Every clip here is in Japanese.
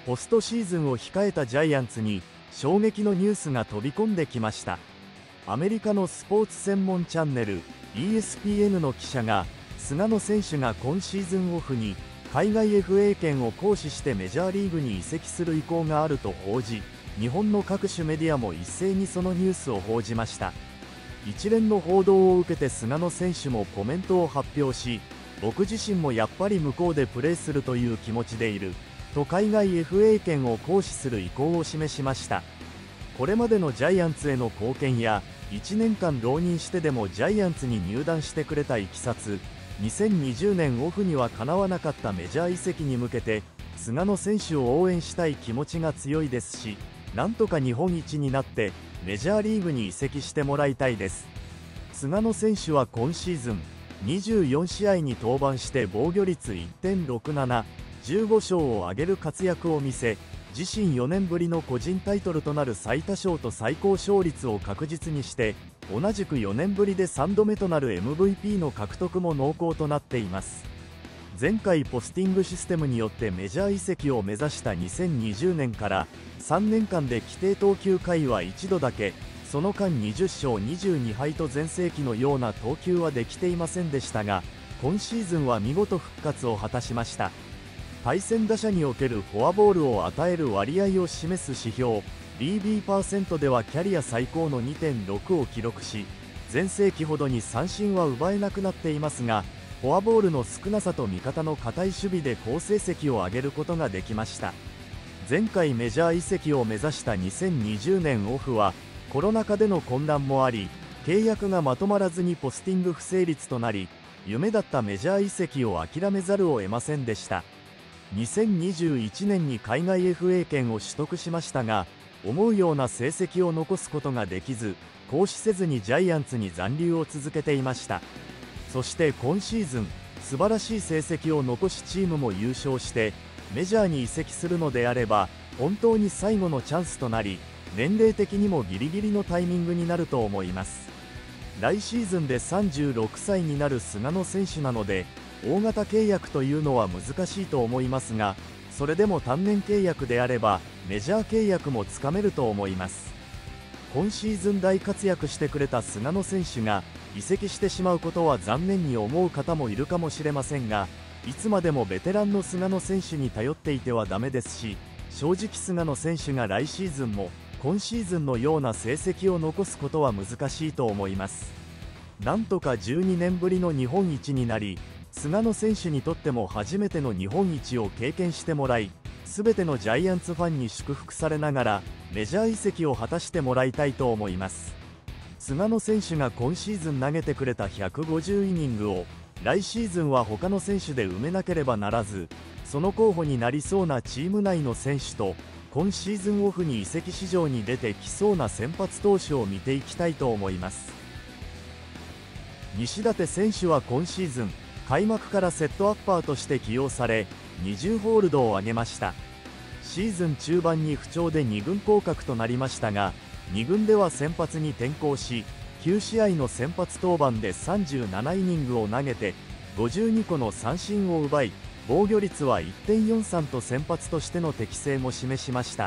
ポストシーズンを控えたジャイアンツに衝撃のニュースが飛び込んできました。アメリカのスポーツ専門チャンネル ESPN の記者が、菅野選手が今シーズンオフに海外 FA 権を行使してメジャーリーグに移籍する意向があると報じ、日本の各種メディアも一斉にそのニュースを報じました。一連の報道を受けて菅野選手もコメントを発表し、僕自身もやっぱり向こうでプレーするという気持ちでいると海外 FA 権を行使する意向を示しました。これまでのジャイアンツへの貢献や1年間浪人してでもジャイアンツに入団してくれたいきさつ、2020年オフには叶わなかったメジャー移籍に向けて菅野選手を応援したい気持ちが強いですし、なんとか日本一になってメジャーリーグに移籍してもらいたいです。菅野選手は今シーズン24試合に登板して防御率 1.67、15勝を挙げる活躍を見せ、自身4年ぶりの個人タイトルとなる最多勝と最高勝率を確実にして、同じく4年ぶりで3度目となる MVP の獲得も濃厚となっています。前回ポスティングシステムによってメジャー移籍を目指した2020年から3年間で規定投球回は1度だけ、その間20勝22敗と全盛期のような投球はできていませんでしたが、今シーズンは見事復活を果たしました。対戦打者におけるフォアボールを与える割合を示す指標 BB% ではキャリア最高の 2.6 を記録し、全盛期ほどに三振は奪えなくなっていますが、フォアボールの少なさと味方の堅い守備で好成績を上げることができました。前回メジャー移籍を目指した2020年オフはコロナ禍での混乱もあり、契約がまとまらずにポスティング不成立となり、夢だったメジャー移籍を諦めざるを得ませんでした。2021年に海外 FA 権を取得しましたが、思うような成績を残すことができず、行使せずにジャイアンツに残留を続けていました。そして今シーズン、素晴らしい成績を残しチームも優勝してメジャーに移籍するのであれば、本当に最後のチャンスとなり、年齢的にもギリギリのタイミングになると思います。来シーズンで36歳になる菅野選手なので、大型契約というのは難しいと思いますが、それでも単年契約であればメジャー契約もつかめると思います。今シーズン大活躍してくれた菅野選手が移籍してしまうことは残念に思う方もいるかもしれませんが、いつまでもベテランの菅野選手に頼っていてはダメですし、正直菅野選手が来シーズンも今シーズンのような成績を残すことは難しいと思います。なんとか12年ぶりの日本一になり、菅野選手にとっても初めての日本一を経験してもらい、全てのジャイアンツファンに祝福されながらメジャー移籍を果たしてもらいたいと思います。菅野選手が今シーズン投げてくれた150イニングを来シーズンは他の選手で埋めなければならず、その候補になりそうなチーム内の選手と今シーズンオフに移籍市場に出てきそうな先発投手を見ていきたいと思います。西舘選手は今シーズン開幕からセットアッパーとして起用され20ホールドを挙げました。シーズン中盤に不調で2軍降格となりましたが、2軍では先発に転向し9試合の先発登板で37イニングを投げて52個の三振を奪い、防御率は 1.43 と先発としての適性も示しました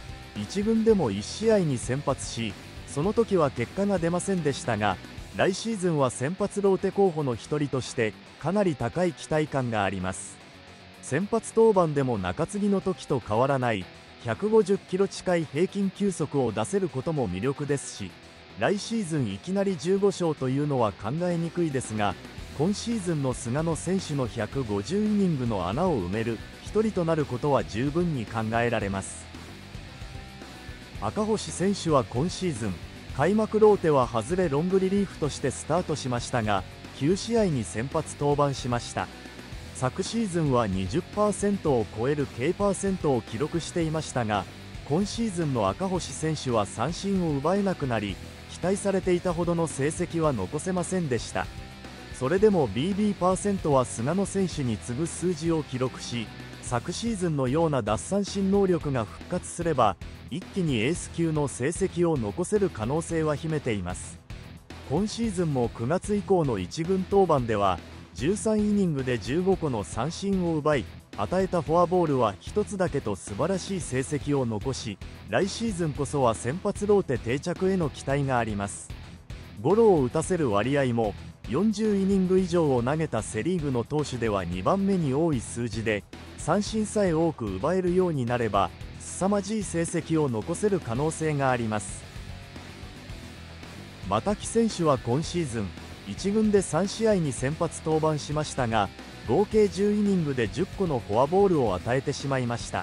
。1軍でも1試合に先発し、その時は結果が出ませんでしたが、来シーズンは先発ローテ候補の一人としてかなり高い期待感があります。先発登板でも中継ぎの時と変わらない150キロ近い平均球速を出せることも魅力ですし、来シーズンいきなり15勝というのは考えにくいですが、今シーズンの菅野選手の150イニングの穴を埋める一人となることは十分に考えられます。赤星選手は今シーズン開幕ローテは外れロングリリーフとしてスタートしましたが、9試合に先発登板しました。昨シーズンは 20% を超える K% を記録していましたが、今シーズンの赤星選手は三振を奪えなくなり、期待されていたほどの成績は残せませんでした。それでも BB% は菅野選手に次ぐ数字を記録し、昨シーズンのような奪三振能力が復活すれば一気にエース級の成績を残せる可能性は秘めています。今シーズンも9月以降の1軍登板では13イニングで15個の三振を奪い、 与えたフォアボールは1つだけと素晴らしい成績を残し、来シーズンこそは先発ローテ定着への期待があります。ゴロを打たせる割合も40イニング以上を投げたセ・リーグの投手では2番目に多い数字で、三振さえ多く奪えるようになれば凄まじい成績を残せる可能性があります。又木選手は今シーズン1軍で3試合に先発登板しましたが、合計10イニングで10個のフォアボールを与えてしまいました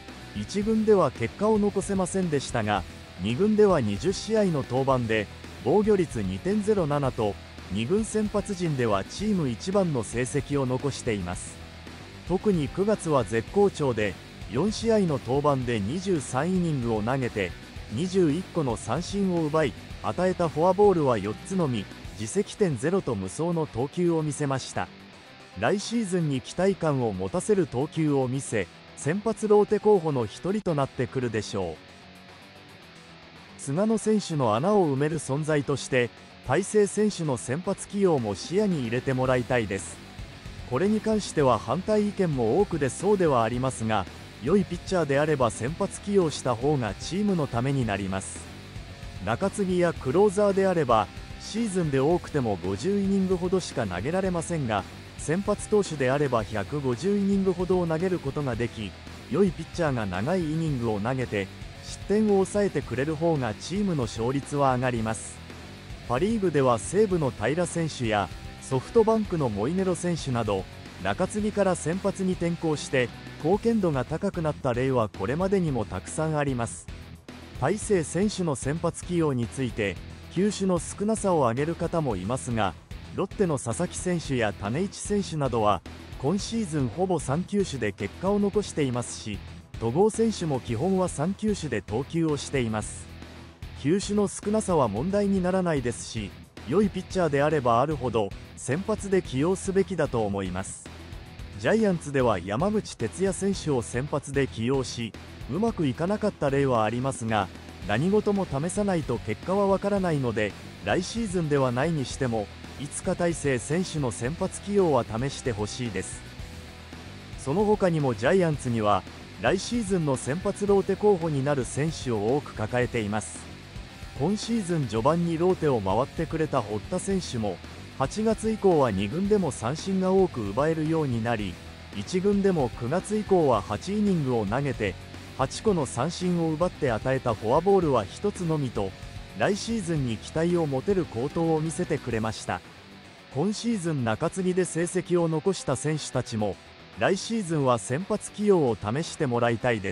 。1軍では結果を残せませんでしたが、2軍では20試合の登板で防御率 2.07 と2軍先発陣ではチーム一番の成績を残しています。特に9月は絶好調で4試合の登板で23イニングを投げて21個の三振を奪い、与えたフォアボールは4つのみ、自責点0と無双の投球を見せました。来シーズンに期待感を持たせる投球を見せ、先発ローテ候補の一人となってくるでしょう。菅野選手の穴を埋める存在として大勢選手の先発起用も視野に入れてもらいたいです。これに関しては反対意見も多く出そうではありますが、良いピッチャーであれば先発起用した方がチームのためになります。中継ぎやクローザーであればシーズンで多くても50イニングほどしか投げられませんが、先発投手であれば150イニングほどを投げることができ、良いピッチャーが長いイニングを投げて失点を抑えてくれる方がチームの勝率は上がります。パ・リーグでは西武の平良選手やソフトバンクのモイネロ選手など中継ぎから先発に転向して貢献度が高くなった例はこれまでにもたくさんあります。大勢選手の先発起用について球種の少なさを挙げる方もいますが、ロッテの佐々木選手や種市選手などは今シーズンほぼ3球種で結果を残していますし、戸郷選手も基本は3球種で投球をしています。球種の少なさは問題にならないですし、良いピッチャーであればあるほど先発で起用すべきだと思います。ジャイアンツでは山口哲也選手を先発で起用し、うまくいかなかった例はありますが、何事も試さないと結果はわからないので、来シーズンではないにしてもいつか大勢選手の先発起用は試してほしいです。その他にもジャイアンツには来シーズンの先発ローテ候補になる選手を多く抱えています。今シーズン序盤にローテを回ってくれた堀田選手も8月以降は2軍でも三振が多く奪えるようになり、1軍でも9月以降は8イニングを投げて8個の三振を奪って与えたフォアボールは1つのみと、来シーズンに期待を持てる好投を見せてくれました。今シーズン中継ぎで成績を残した選手たちも来シーズンは先発起用を試してもらいたいです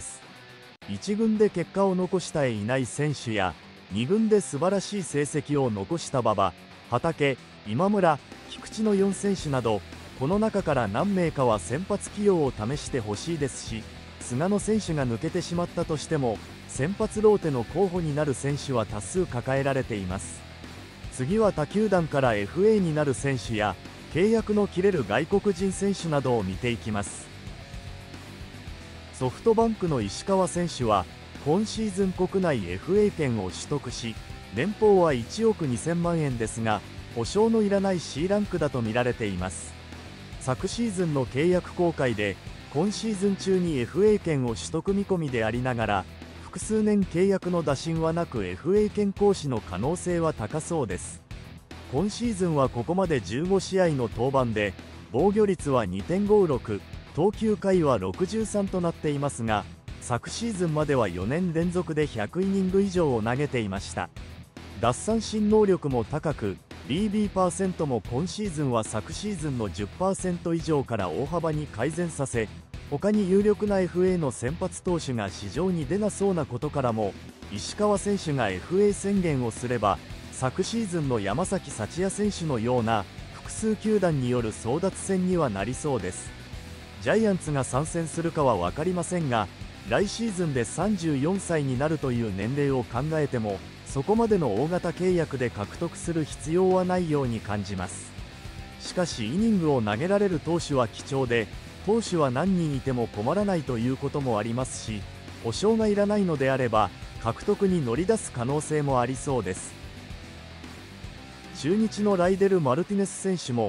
。1軍で結果を残したいない選手や2軍で素晴らしい成績を残した馬場、畠、今村、菊池の4選手など、この中から何名かは先発起用を試してほしいですし、菅野選手が抜けてしまったとしても先発ローテの候補になる選手は多数抱えられています。次は他球団から FA になる選手や契約の切れる外国人選手などを見ていきます。ソフトバンクの石川選手は今シーズン国内 FA 権を取得し、年俸は1億2000万円ですが保証のいらない C ランクだと見られています。昨シーズンの契約更改で今シーズン中に FA 権を取得見込みでありながら、複数年契約の打診はなく FA 権行使の可能性は高そうです。今シーズンはここまで15試合の登板で防御率は 2.56、投球回は63となっていますが、昨シーズンまでは4年連続で100イニング以上を投げていました。奪三振能力も高く、BB% も今シーズンは昨シーズンの 10% 以上から大幅に改善させ、他に有力な FA の先発投手が市場に出なそうなことからも、石川選手が FA 宣言をすれば昨シーズンの山崎福也選手のような複数球団による争奪戦にはなりそうです。ジャイアンツが参戦するかは分かりませんが、来シーズンで34歳になるという年齢を考えてもそこまでの大型契約で獲得する必要はないように感じます。しかしイニングを投げられる投手は貴重で、投手は何人いても困らないということもありますし、保証がいらないのであれば獲得に乗り出す可能性もありそうです。中日のライデル・マルティネス選手も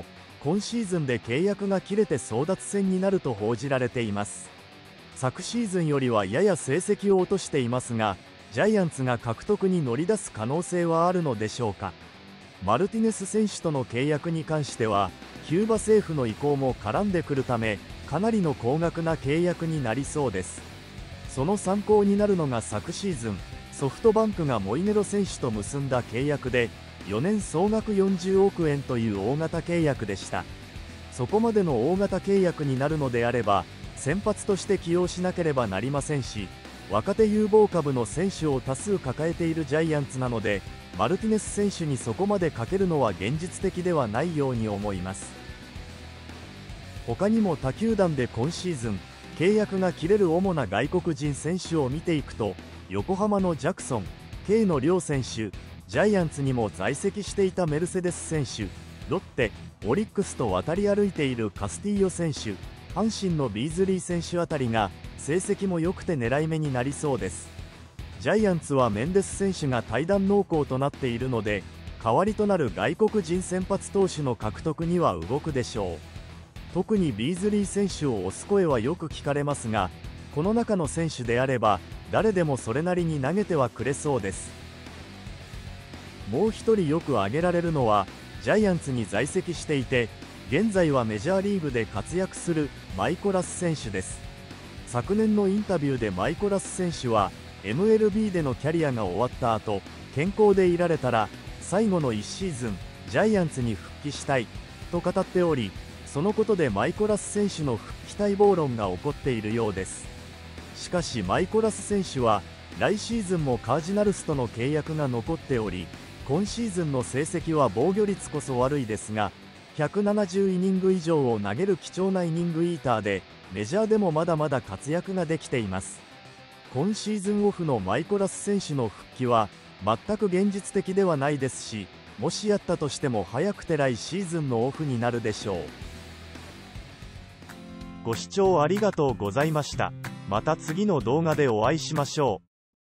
今シーズンで契約が切れて争奪戦になると報じられています。昨シーズンよりはやや成績を落としていますが、ジャイアンツが獲得に乗り出す可能性はあるのでしょうか。マルティネス選手との契約に関してはキューバ政府の意向も絡んでくるため、かなりの高額な契約になりそうです。その参考になるのが昨シーズンソフトバンクがモイネロ選手と結んだ契約で、4年総額40億円という大型契約でした。そこまでの大型契約になるのであれば先発として起用しなければなりませんし、若手有望株の選手を多数抱えているジャイアンツなので、マルティネス選手にそこまでかけるのは現実的ではないように思います。他にも他球団で今シーズン契約が切れる主な外国人選手を見ていくと、横浜のジャクソン、K の両選手、ジャイアンツにも在籍していたメルセデス選手、ロッテ、オリックスと渡り歩いているカスティーヨ選手、阪神のビーズリー選手あたりが成績も良くて狙い目になりそうです。ジャイアンツはメンデス選手が退団濃厚となっているので、代わりとなる外国人先発投手の獲得には動くでしょう。特にビーズリー選手を推す声はよく聞かれますが、この中の選手であれば誰でもそれなりに投げてはくれそうです。もう一人よく挙げられるのはジャイアンツに在籍していて現在はメジャーリーグで活躍するマイコラス選手です。昨年のインタビューでマイコラス選手は MLB でのキャリアが終わった後、健康でいられたら最後の1シーズンジャイアンツに復帰したいと語っており、そのことでマイコラス選手の復帰待望論が起こっているようです。しかしマイコラス選手は来シーズンもカージナルスとの契約が残っており、今シーズンの成績は防御率こそ悪いですが170イニング以上を投げる貴重なイニングイーターでメジャーでもまだまだ活躍ができています。今シーズンオフのマイコラス選手の復帰は全く現実的ではないですし、もしやったとしても早くて来シーズンのオフになるでしょう。ご視聴ありがとうございました。また次の動画でお会いしましょう。